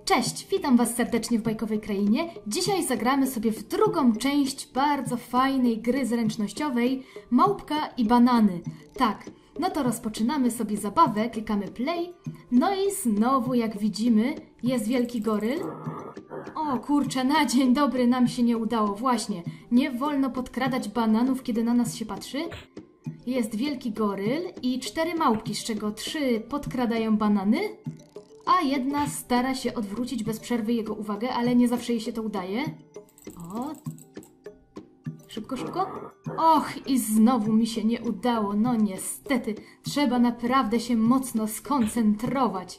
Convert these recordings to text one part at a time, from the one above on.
Cześć, witam Was serdecznie w Bajkowej Krainie. Dzisiaj zagramy sobie w drugą część bardzo fajnej gry zręcznościowej Małpka i banany. Tak, no to rozpoczynamy sobie zabawę, klikamy play. No i znowu, jak widzimy, jest wielki goryl. O kurczę, na dzień dobry nam się nie udało, właśnie. Nie wolno podkradać bananów, kiedy na nas się patrzy. Jest wielki goryl i 4 małpki, z czego 3 podkradają banany, a jedna stara się odwrócić bez przerwy jego uwagę, ale nie zawsze jej się to udaje. O! Szybko, szybko. Och, i znowu mi się nie udało. No niestety, trzeba naprawdę się mocno skoncentrować.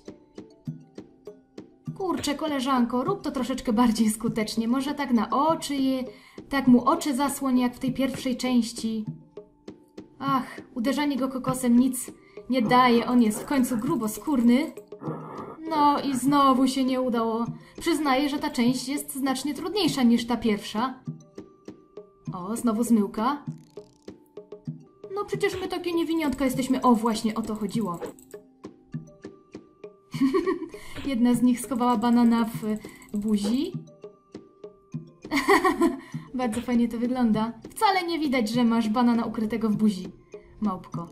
Kurczę, koleżanko, rób to troszeczkę bardziej skutecznie. Może tak na oczy tak mu oczy zasłoń jak w tej pierwszej części. Ach, uderzanie go kokosem nic nie daje. On jest w końcu gruboskórny. No i znowu się nie udało. Przyznaję, że ta część jest znacznie trudniejsza niż ta pierwsza. O, znowu zmyłka. No przecież my takie niewiniątka jesteśmy. O, właśnie o to chodziło. Jedna z nich schowała banana w buzi. Bardzo fajnie to wygląda. Wcale nie widać, że masz banana ukrytego w buzi, małpko.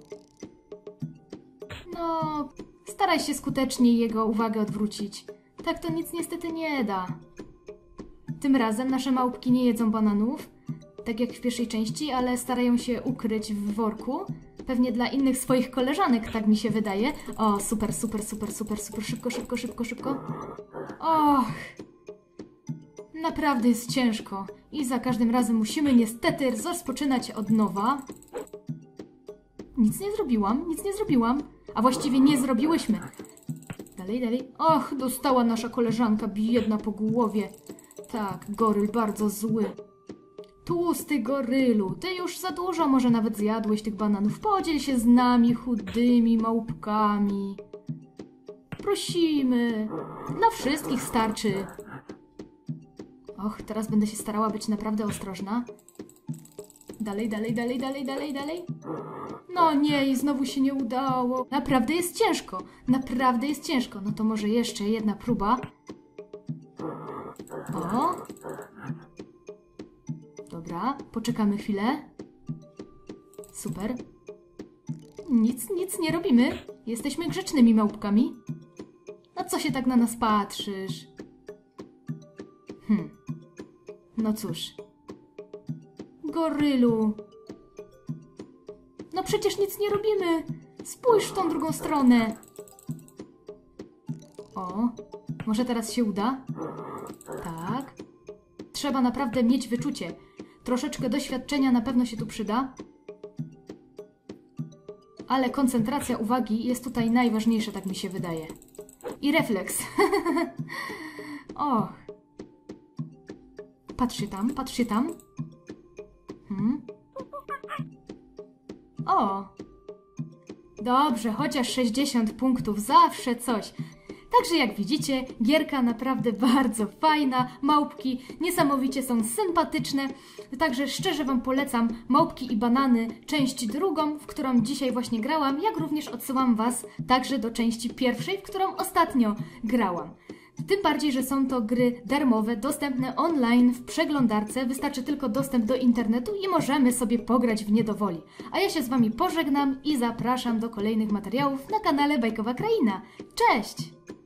No, staraj się skutecznie jego uwagę odwrócić. Tak to nic niestety nie da. Tym razem nasze małpki nie jedzą bananów, tak jak w pierwszej części, ale starają się ukryć w worku. Pewnie dla innych swoich koleżanek, tak mi się wydaje. O, super, super, super, super, super. Szybko, szybko, szybko, szybko. Och. Naprawdę jest ciężko. I za każdym razem musimy niestety rozpoczynać od nowa. Nic nie zrobiłam, nic nie zrobiłam. A właściwie nie zrobiłyśmy. Dalej, dalej. Och, dostała nasza koleżanka biedna po głowie. Tak, goryl bardzo zły. Tłusty gorylu, ty już za dużo może nawet zjadłeś tych bananów. Podziel się z nami, chudymi małpkami. Prosimy. Dla wszystkich starczy. Och, teraz będę się starała być naprawdę ostrożna. Dalej, dalej, dalej, dalej, dalej, dalej. No nie, i znowu się nie udało. Naprawdę jest ciężko. Naprawdę jest ciężko. No to może jeszcze jedna próba. O. Dobra, poczekamy chwilę. Super. Nic nie robimy. Jesteśmy grzecznymi małpkami. No co się tak na nas patrzysz? No cóż. Gorylu. No przecież nic nie robimy. Spójrz w tą drugą stronę. O, może teraz się uda? Tak. Trzeba naprawdę mieć wyczucie. Troszeczkę doświadczenia na pewno się tu przyda. Ale koncentracja uwagi jest tutaj najważniejsza, tak mi się wydaje. I refleks. Och. Patrzcie tam, patrzcie tam. O! Dobrze, chociaż 60 punktów, zawsze coś. Także jak widzicie, gierka naprawdę bardzo fajna, małpki niesamowicie są sympatyczne. Także szczerze Wam polecam Małpki i banany, część drugą, w którą dzisiaj właśnie grałam, jak również odsyłam Was także do części pierwszej, w którą ostatnio grałam. Tym bardziej, że są to gry darmowe, dostępne online w przeglądarce. Wystarczy tylko dostęp do internetu i możemy sobie pograć w niedowoli. A ja się z Wami pożegnam i zapraszam do kolejnych materiałów na kanale Bajkowa Kraina. Cześć!